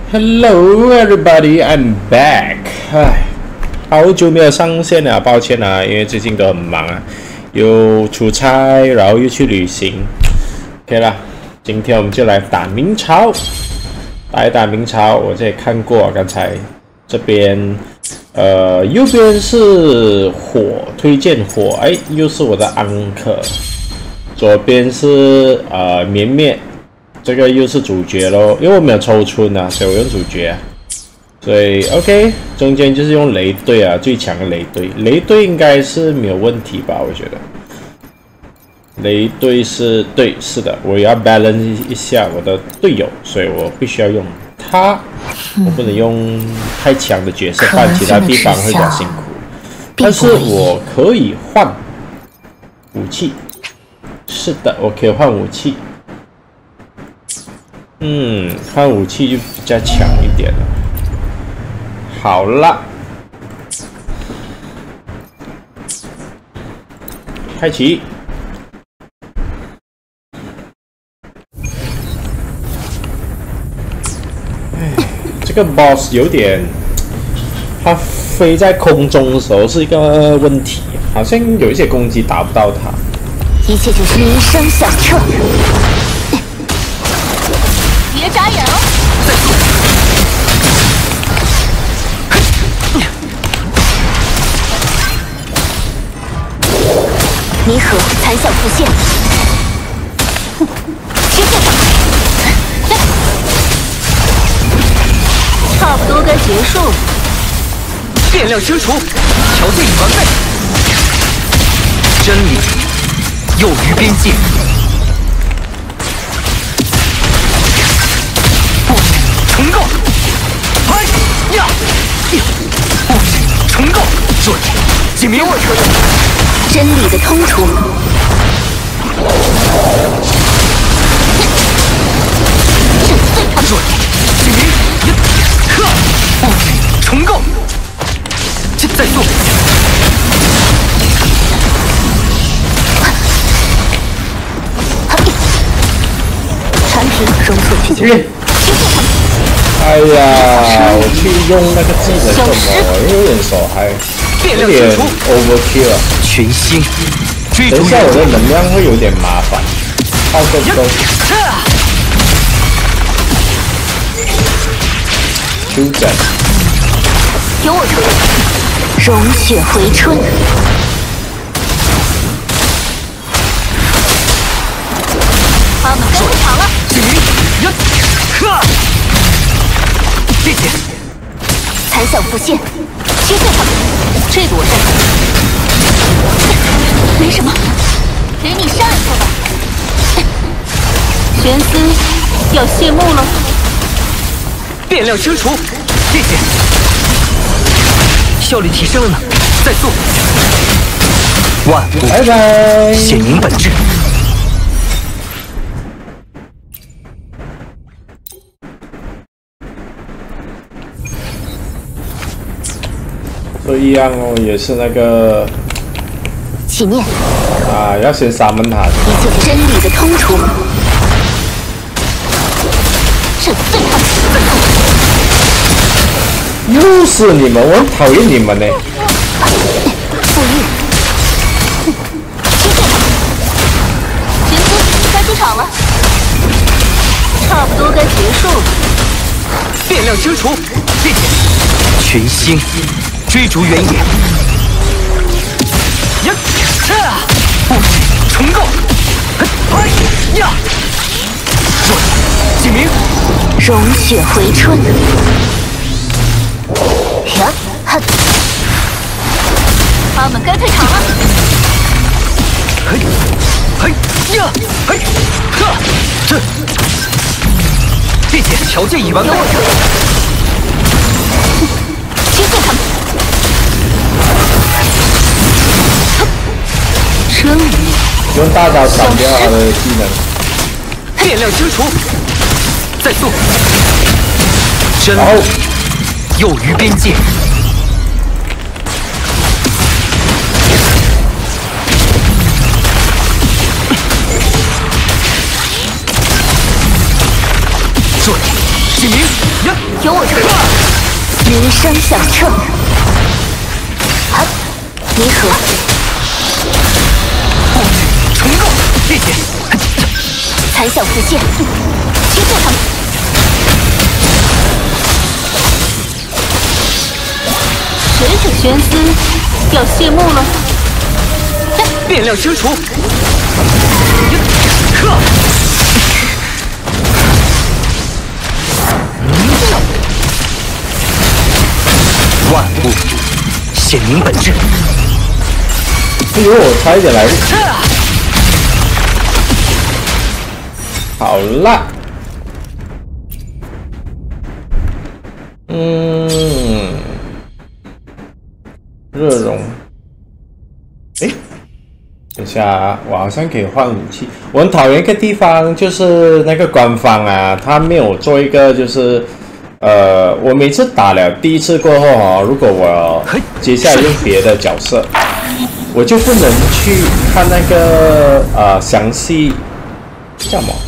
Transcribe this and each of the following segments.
Hello, everybody, I'm back. 唉，好久没有上线了，抱歉啊，因为最近都很忙啊，又出差，然后又去旅行。OK 啦，今天我们就来打明朝，打一打明朝。我这里看过，刚才这边右边是火，推荐火，哎，又是我的安可。左边是绵绵。 这个又是主角咯，因为我没有抽春啊，所以我用主角啊。所以 OK， 中间就是用雷队啊，最强的雷队，雷队应该是没有问题吧？我觉得雷队是对，是的，我要 balance 一下我的队友，所以我必须要用他，我不能用太强的角色，不然其他地方会比较辛苦。但是我可以换武器，是的，我可以换武器。 换武器就比较强一点了。好了，开启。这个 boss 有点，它飞在空中的时候是一个问题，好像有一些攻击打不到它。 一切就是名声响彻。 别眨眼哦！弥合残响复现，接着差不多该结束了。 变量清除，条件已完备。真理囿于边界。 重构，嗨呀！重构，准，解明我可以。 真理的通途。 准，解明，呵，重构，再做。 产品容错去解。 哎呀，我去用那个技能什么，我有点手嗨，有点 overkill 啊。 群星， 等一下我的能量会有点麻烦，耗够不够？修整。 由我处理。融血回春。他们跟不长了。 呀，呵。 谢谢。 残响复现，切碎他们。这个我擅长。没什么，给你上一课吧。玄思要谢幕了。 变量清除，谢谢。效率提升了呢，再做。万物拜拜。 显明本质。 都一样哦，也是那个起念啊，要先沙门塔。 一切是真理的通途。震碎他们！ 又是你们，我很讨厌你们呢。 富裕，切碎他们！玄思该出场了，差不多该结束了。 变量清除，谢谢。群星。 追逐原野，呀，重构，嗨呀，准，解明， 融血回春，呀，哼，他们该退场了。 嘿，嘿呀，嘿，呵，这，谢谢，条件已完备。 切碎他们。 真理， 用大招闪掉他的技能。 变量清除，再做。真理囿于边界。准， 启明呀， 由我出手，人生响彻。好，离合， 重构这些， 残响复现，切断他们。水煮玄思要谢幕了。 变量清除。万物显明本质。 哎呦，差一点来！好啦，热熔。哎，等一下啊，我好像可以换武器。我很讨厌一个地方，就是那个官方啊，他没有做一个就是。我每次打了第一次过后哦，如果我接下来用别的角色，我就不能去看那个详细叫什么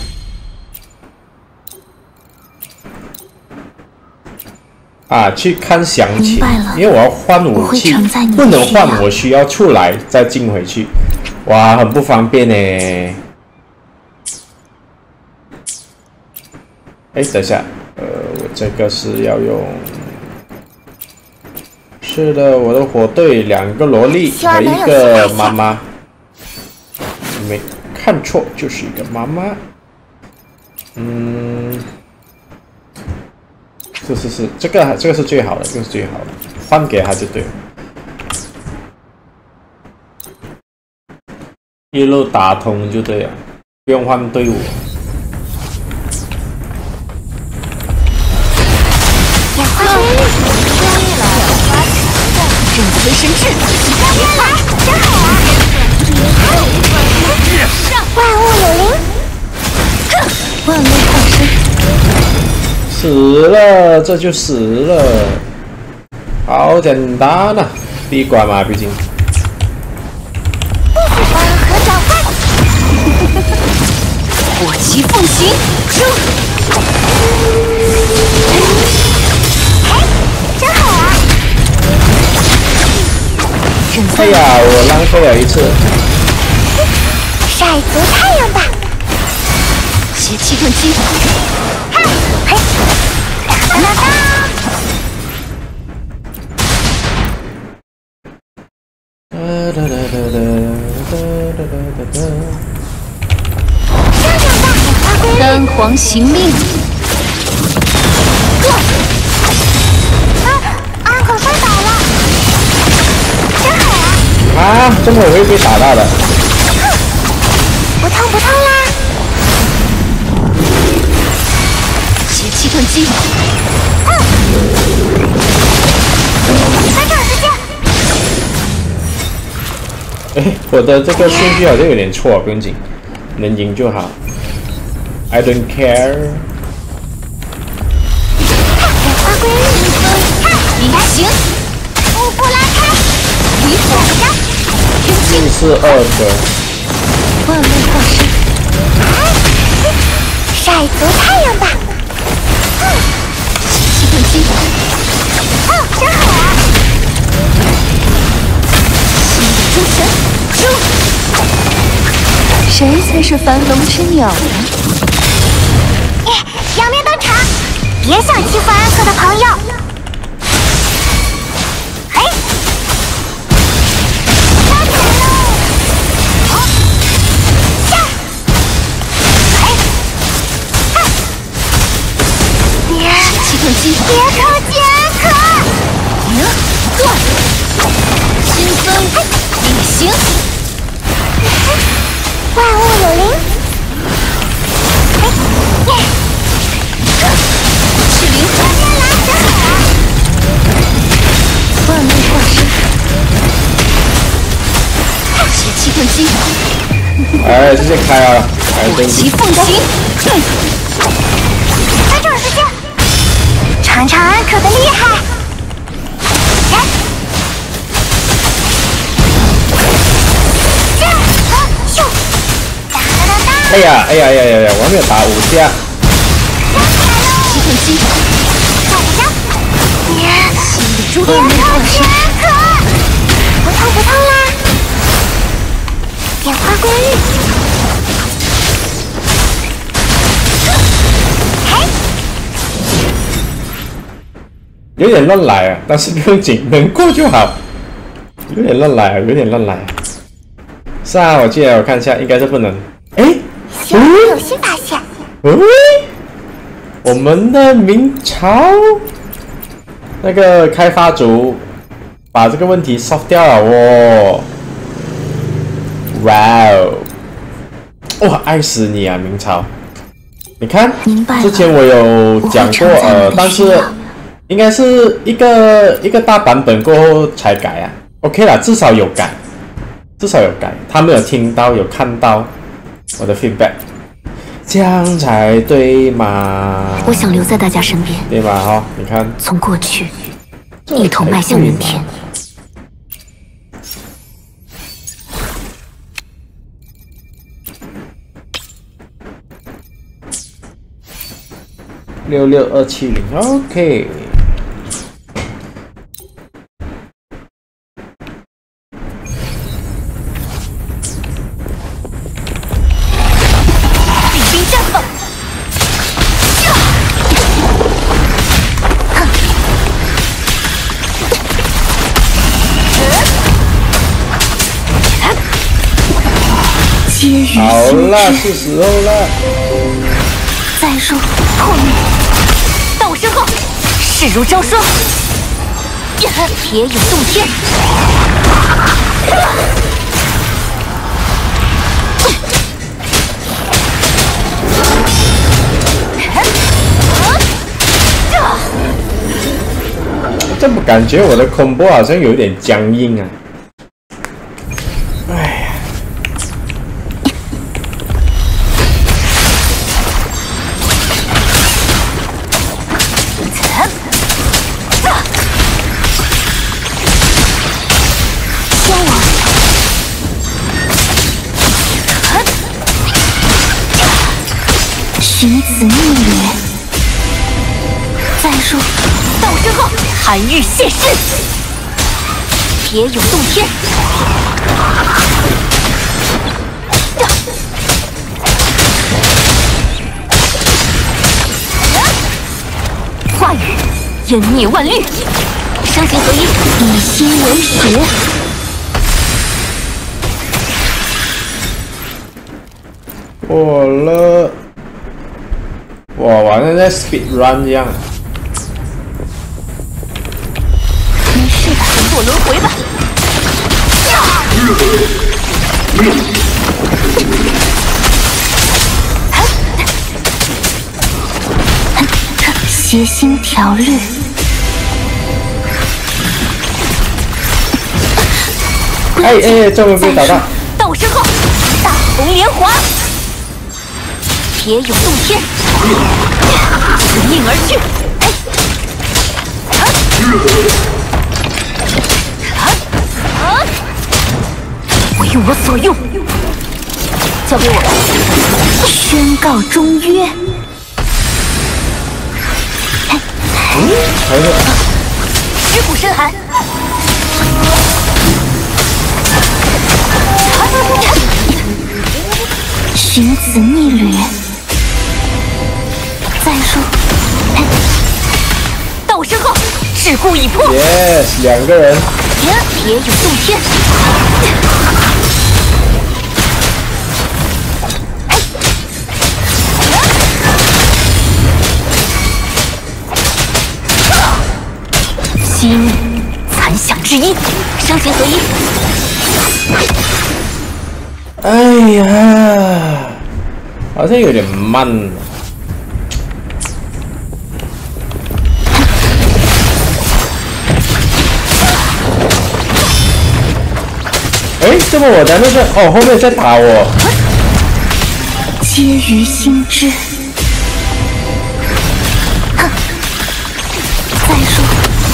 啊？去看详情，因为我要换武器，不能换，我需要出来再进回去，哇，很不方便呢。哎，等一下。我这个是要用，是的，我的火队2个萝莉和1个妈妈，没看错，就是一个妈妈。是，这个是最好的，这个是最好的，换给他就对了。一路打通就对了，不用换队伍。 正子为神智，别来，真好啊！万物有灵，万物化身， 死了，这就死了，好简单啊！闭关嘛，毕竟。 不喜欢和搅拌，火旗奉行，出！真好啊！ 哎呀，我浪费了一次。 晒足太阳吧！邪气遁击！嘿，哒哒哒！三皇行命！阿可摔倒了，真好啊！ 啊，这么我会被打到的。 不痛啦！邪气遁击！翻场时间。 哎，我的这个顺序好像有点错，不用紧，能赢就好。I don't care。 发挥灵魂，隐形，步步拉开，离火山， 42个。 万物化身，晒足太阳吧！邪气遁击，真好啊！心理诸神，出！谁才是繁龙之鸟呢？杨明登场，别想欺负安可的朋友！嘿，发财喽！好，下，嘿，看，邪气遁击，别靠近安可！断，新增隐形，万物有灵。赤灵，别来，真好啊！万物化身，邪气遁击。 哎，直接开啊！ 火旗奉行，翻转时间，尝尝安可的厉害。 哎呀，我还没有打5下。 邪气遁击。 别靠近可，不痛啦！变化归日。 有点乱来啊，但是不用紧，能过就好。有点乱来啊，有点乱来啊。是啊，我记得我看一下，应该是不能。哎， 有新发现。 我们的明朝那个开发组把这个问题 solve 掉了哦。哇哦！哇，爱死你啊，明朝！你看，之前我有讲过，但是应该是一个大版本过后才改啊。OK 啦，至少有改，他们有听到，有看到我的 feedback。这样才对嘛？ 我想留在大家身边， 对吧？哈，你看， 从过去一同迈向人天。 66270 ，OK。好了，是时候了。 再入破灭，到身后，势如朝霜，铁有洞天。 怎么感觉我的 combo 好像有点僵硬啊？哎呀！ 寻子逆掠，再入到身后，寒日现世，铁有洞天。话语湮灭万律，伤形合一，以心为食。 过了。哇，好像在 speed run 一样。 没事的，做轮回吧。邪心调律。 哎，这么被打到。 到身后，大红莲华。铁有洞天，应而去。为我所用，交给我。宣告终约。尸骨深寒。寻子逆掠。再入，到我身后，桎梏已破。 Yes， 2个人。 铁有洞天。息怒，残响之音，伤形合一。 哎呀，好像有点慢了。哎，这么我的那个后面在打我。 皆于心知。再说。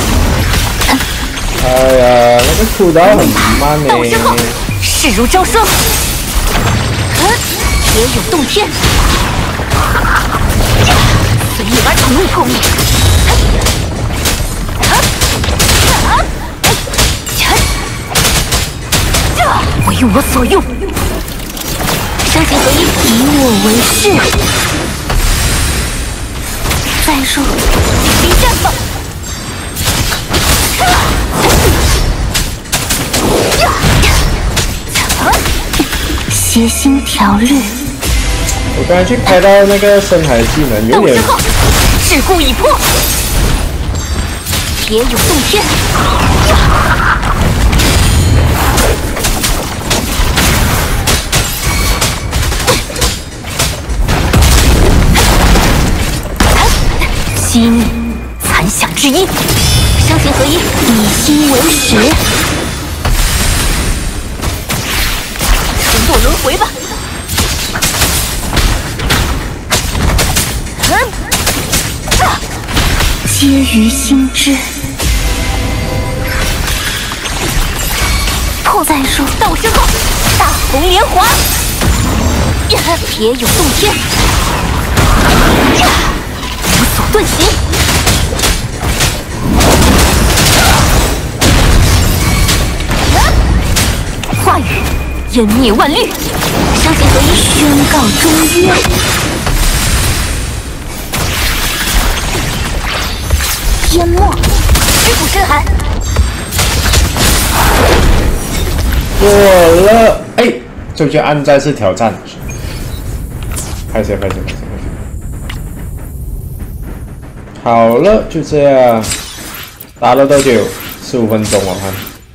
哎呀，那个出刀很慢呢。 势如朝霜。铁有洞天。随意而同路破灭。 为我所用。伤形合一，以我为誓。再入领兵绽放。邪心条律。 我刚才去开到那个深海技能，有点。 桎梏已破，铁有洞天。息怒，残响之音，伤形合一，以心为食。重堕轮回吧。皆于心知。再入道身后，大红莲华，铁有洞天，无所遁形。话语湮灭万律，伤形合一，宣告终约。淹没，尸骨深寒。 过了，哎，这就按再次挑战。拍谁？好了，就这样，打了多久？15分钟，我看。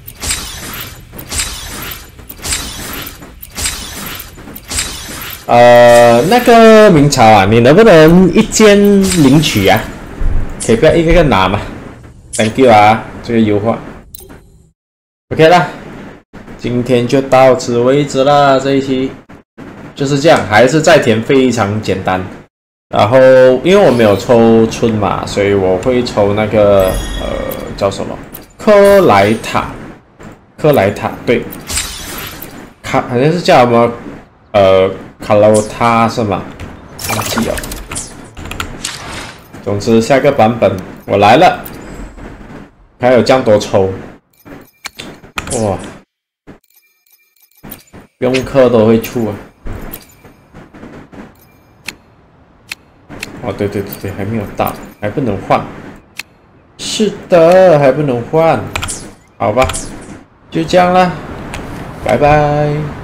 那个明朝啊，你能不能一键领取啊？可以不要一个个拿嘛 ？Thank you 啊，这个优化。OK 啦，今天就到此为止啦。这一期就是这样，还是再填非常简单。然后因为我没有抽春嘛，所以我会抽那个叫什么科莱塔，对，好像是叫什么卡洛塔是吗？忘记了。总之下个版本我来了，还有这样多抽，哇！不用氪都会出啊！哦，对，还没有到，还不能换。是的，还不能换。好吧，就这样啦，拜拜。